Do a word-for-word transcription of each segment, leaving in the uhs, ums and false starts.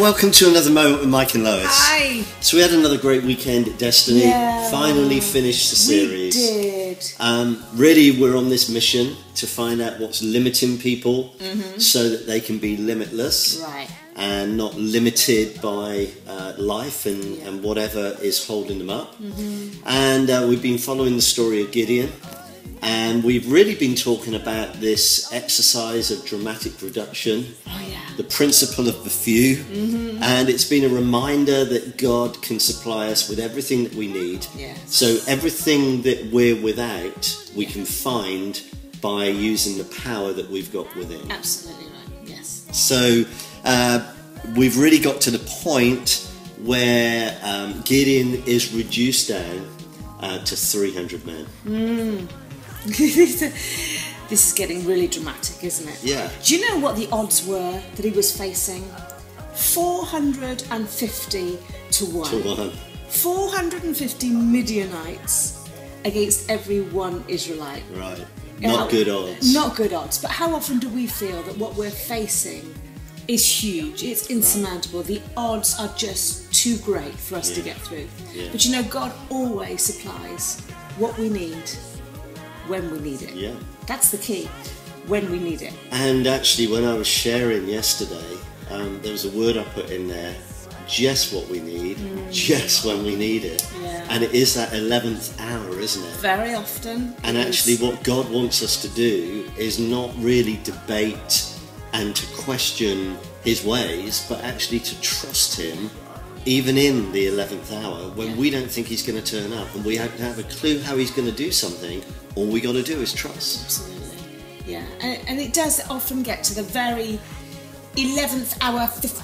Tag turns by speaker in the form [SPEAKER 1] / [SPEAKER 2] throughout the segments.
[SPEAKER 1] welcome to another moment with Mike and Lois.
[SPEAKER 2] Hi.
[SPEAKER 1] So we had another great weekend at Destiny.
[SPEAKER 2] Yeah.
[SPEAKER 1] Finally finished the series.
[SPEAKER 2] We did.
[SPEAKER 1] Um, really, we're on this mission to find out what's limiting people, mm-hmm. so that they can be limitless,
[SPEAKER 2] right,
[SPEAKER 1] and not limited by uh, life and,
[SPEAKER 2] yeah.
[SPEAKER 1] and whatever is holding them up.
[SPEAKER 2] Mm-hmm.
[SPEAKER 1] And uh, we've been following the story of Gideon. And we've really been talking about this exercise of dramatic reduction,
[SPEAKER 2] oh, yeah.
[SPEAKER 1] the principle of the few, mm-hmm. and it's been a reminder that God can supply us with everything that we need.
[SPEAKER 2] Yes.
[SPEAKER 1] So everything that we're without, we can find by using the power that we've got within.
[SPEAKER 2] Absolutely right, yes.
[SPEAKER 1] So uh, we've really got to the point where um, Gideon is reduced down uh, to three hundred men.
[SPEAKER 2] Mm. This is getting really dramatic, isn't it?
[SPEAKER 1] Yeah.
[SPEAKER 2] Do you know what the odds were that he was facing? four hundred fifty to one.
[SPEAKER 1] To one.
[SPEAKER 2] four hundred fifty Midianites against every one Israelite.
[SPEAKER 1] Right.
[SPEAKER 2] Now,
[SPEAKER 1] Not good odds.
[SPEAKER 2] Not good odds. But how often do we feel that what we're facing is huge? It's insurmountable. Right. The odds are just too great for us yeah. to get through.
[SPEAKER 1] Yeah.
[SPEAKER 2] But you know, God always supplies what we need when we need it.
[SPEAKER 1] Yeah.
[SPEAKER 2] That's the key. When we need it.
[SPEAKER 1] And actually, when I was sharing yesterday, um, there was a word I put in there, just what we need, mm. just when we need it.
[SPEAKER 2] Yeah.
[SPEAKER 1] And it is that eleventh hour, isn't it?
[SPEAKER 2] Very often.
[SPEAKER 1] And actually
[SPEAKER 2] is.
[SPEAKER 1] what God wants us to do is not really debate and to question his ways, but actually to trust him even in the eleventh hour when yeah. we don't think he's going to turn up and we don't have a clue how he's going to do something. All we got to do is trust.
[SPEAKER 2] Absolutely. Yeah. And, and it does often get to the very eleventh hour,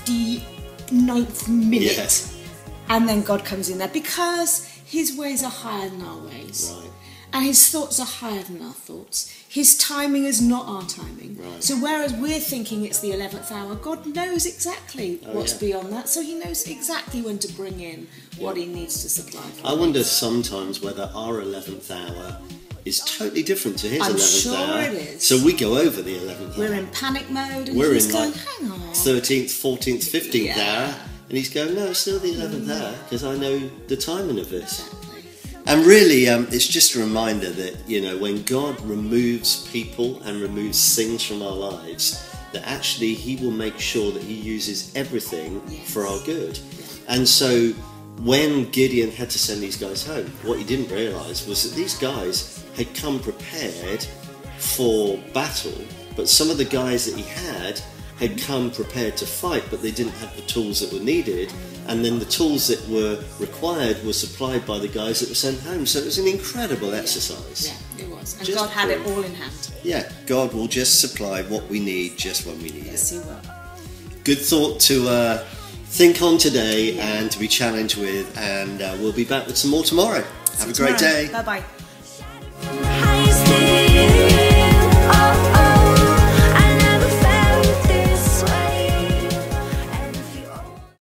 [SPEAKER 2] fifty-ninth minute. Yeah. And then God comes in there because his ways are higher than our ways.
[SPEAKER 1] Right.
[SPEAKER 2] And his thoughts are higher than our thoughts. His timing is not our timing.
[SPEAKER 1] Right.
[SPEAKER 2] So whereas we're thinking it's the eleventh hour, God knows exactly oh, what's yeah. beyond that. So he knows exactly when to bring in yeah. what he needs to supply. For
[SPEAKER 1] I
[SPEAKER 2] us.
[SPEAKER 1] wonder sometimes whether our eleventh hour is totally different to his
[SPEAKER 2] I'm
[SPEAKER 1] eleventh
[SPEAKER 2] sure
[SPEAKER 1] hour.
[SPEAKER 2] It is.
[SPEAKER 1] So we go over the eleventh
[SPEAKER 2] We're
[SPEAKER 1] hour.
[SPEAKER 2] We're in panic mode. And
[SPEAKER 1] We're
[SPEAKER 2] he's
[SPEAKER 1] in
[SPEAKER 2] going,
[SPEAKER 1] like
[SPEAKER 2] hang on.
[SPEAKER 1] thirteenth, fourteenth, fifteenth
[SPEAKER 2] yeah.
[SPEAKER 1] hour. And he's going, no, it's still the eleventh
[SPEAKER 2] mm.
[SPEAKER 1] hour because I know the timing of this.
[SPEAKER 2] Exactly.
[SPEAKER 1] And really, um, it's just a reminder that, you know, when God removes people and removes things from our lives, that actually he will make sure that he uses everything yes. for our good. Yeah. And so when Gideon had to send these guys home, what he didn't realise was that these guys had come prepared for battle, but some of the guys that he had had come prepared to fight, but they didn't have the tools that were needed, and then the tools that were required were supplied by the guys that were sent home. So it was an incredible
[SPEAKER 2] yeah.
[SPEAKER 1] exercise.
[SPEAKER 2] Yeah, it was. And
[SPEAKER 1] just
[SPEAKER 2] God had
[SPEAKER 1] proof.
[SPEAKER 2] it all in hand.
[SPEAKER 1] Yeah, God will just supply what we need just when we need
[SPEAKER 2] yes,
[SPEAKER 1] it.
[SPEAKER 2] He will.
[SPEAKER 1] Good thought to uh, think on today
[SPEAKER 2] yeah.
[SPEAKER 1] and to be challenged with, and uh, we'll be back with some more tomorrow.
[SPEAKER 2] See
[SPEAKER 1] Have a
[SPEAKER 2] tomorrow.
[SPEAKER 1] great day.
[SPEAKER 2] Bye-bye.